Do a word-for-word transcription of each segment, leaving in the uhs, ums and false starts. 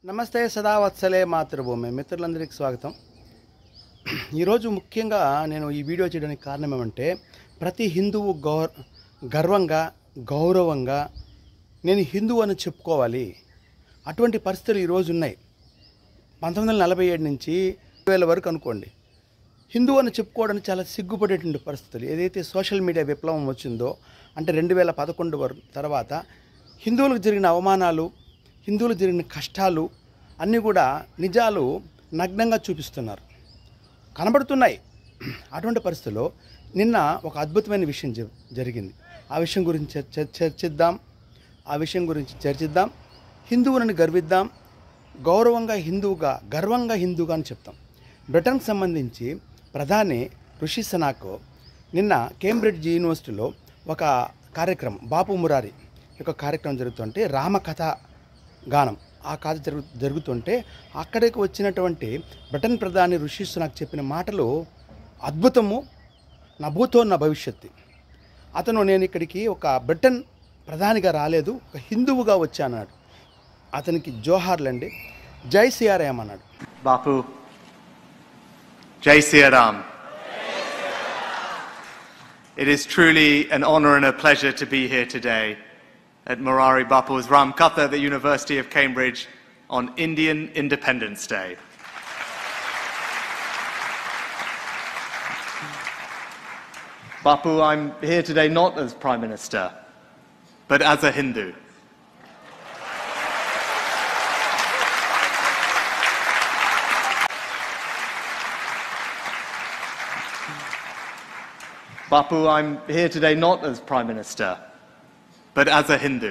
నమస్తే సదావత్సలే మాతృభూమి మిత్రులందరికీ స్వాగతం. ఈరోజు ముఖ్యంగా నేను ఈ వీడియో చేయడానికి కారణం ఏమంటే, ప్రతి హిందువు గౌర గర్వంగా గౌరవంగా నేను హిందువు అని చెప్పుకోవాలి. అటువంటి పరిస్థితులు ఈరోజు ఉన్నాయి. పంతొమ్మిది వందల నలభై ఏడు నుంచి వేల వరకు అనుకోండి, హిందువు అని చెప్పుకోవడానికి చాలా సిగ్గుపడేటువంటి పరిస్థితులు. ఏదైతే సోషల్ మీడియా విప్లవం వచ్చిందో, అంటే రెండు వేల పదకొండు వరకు తర్వాత హిందువులకు జరిగిన అవమానాలు, హిందువులకు జరిగిన కష్టాలు అన్నీ కూడా నిజాలు నగ్నంగా చూపిస్తున్నారు, కనబడుతున్నాయి. అటువంటి పరిస్థితుల్లో నిన్న ఒక అద్భుతమైన విషయం జరిగింది. ఆ విషయం గురించి చర్చిద్దాం ఆ విషయం గురించి చర్చిద్దాం హిందువులను గర్విద్దాం, గౌరవంగా హిందువుగా గర్వంగా హిందువుగా అని చెప్తాం. బ్రిటన్కి సంబంధించి ప్రధాని ఋషి సునాక్ నిన్న కేంబ్రిడ్జ్ యూనివర్సిటీలో ఒక కార్యక్రమం, బాపు మురారి యొక్క కార్యక్రమం జరుగుతుంటే, రామకథ గానం ఆ కథ జరుగు జరుగుతుంటే అక్కడికి వచ్చినటువంటి బ్రిటన్ ప్రధాని ఋషి సునాక్ చెప్పిన మాటలు అద్భుతము. నా భూతో నా భవిష్యత్తు. అతను నేను ఇక్కడికి ఒక బ్రిటన్ ప్రధానిగా రాలేదు, ఒక హిందువుగా వచ్చానన్నాడు. అతనికి జోహార్లండి, జై సియారాం అన్నాడు. బాపు, జై Siyaram. It is truly an honor and a pleasure to be here today at Morari Bapu's Ram Katha at the University of Cambridge on Indian Independence Day. Bapu, I'm here today not as Prime Minister, but as a Hindu. Bapu, I'm here today not as Prime Minister, but as a Hindu.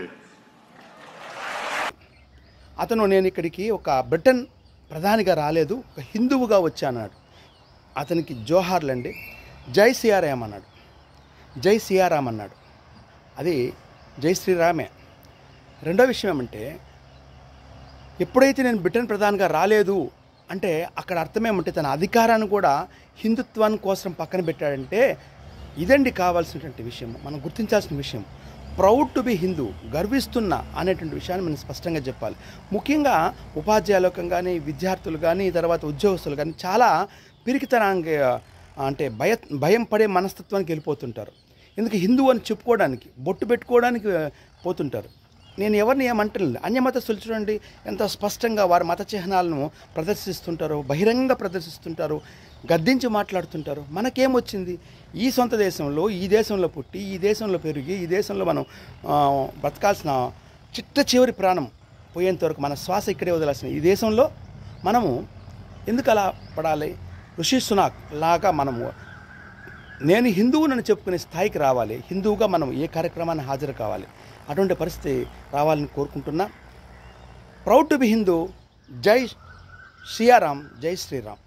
అతను నేను ఇక్కడికి ఒక Britain ప్రధానిగా రాలేదు, ఒక హిందువుగా వచ్చానన్నాడు. అతనికి జోహార్లండి, జై సియారాం అన్నాడు. జై సియారాం అన్నాడు. అది జై శ్రీరామే. రెండో విషయం ఏమంటే, ఎప్పుడైతే నేను బ్రిటన్ ప్రధానిగా రాలేదు అంటే అక్కడ అర్థం ఏమంటే, తన అధికారాన్ని కూడా హిందుత్వాన్ని కోసం పక్కన పెట్టాడంటే ఇదండి కావాల్సినటువంటి విషయం, మనం గుర్తించాల్సిన విషయం. ప్రౌడ్ టు బి హిందూ, గర్విస్తున్నా అనేటువంటి విషయాన్ని మనం స్పష్టంగా చెప్పాలి. ముఖ్యంగా ఉపాధ్యాయులకు కానీ, విద్యార్థులు కానీ, తర్వాత ఉద్యోగస్తులు కానీ చాలా పిరికితనానికి, అంటే భయ భయం పడే మనస్తత్వానికి వెళ్ళిపోతుంటారు. ఎందుకు హిందూ అని చెప్పుకోవడానికి, బొట్టు పెట్టుకోవడానికి పోతుంటారు. నేను ఎవరిని ఏమంటలేదు. అన్యమతస్తులు చూడండి ఎంత స్పష్టంగా వారి మత చిహ్నాలను ప్రదర్శిస్తుంటారో, బహిరంగ ప్రదర్శిస్తుంటారు, గద్దించి మాట్లాడుతుంటారు. మనకేమొచ్చింది? ఈ సొంత దేశంలో, ఈ దేశంలో పుట్టి, ఈ దేశంలో పెరిగి, ఈ దేశంలో మనం బ్రతకాల్సిన చిట్ట చివరి ప్రాణం పోయేంత వరకు మన శ్వాస ఇక్కడే వదలాల్సిన ఈ దేశంలో మనము ఎందుకు అలా పడాలి? ఋషి సునాక్ లాగా మనము నేను హిందువునని చెప్పుకునే స్థాయికి రావాలి. హిందువుగా మనం ఏ కార్యక్రమాన్ని హాజరు కావాలి. అటువంటి పరిస్థితి రావాలని కోరుకుంటున్నా. Proud to be Hindu. జై సియారాం, జై శ్రీరామ్.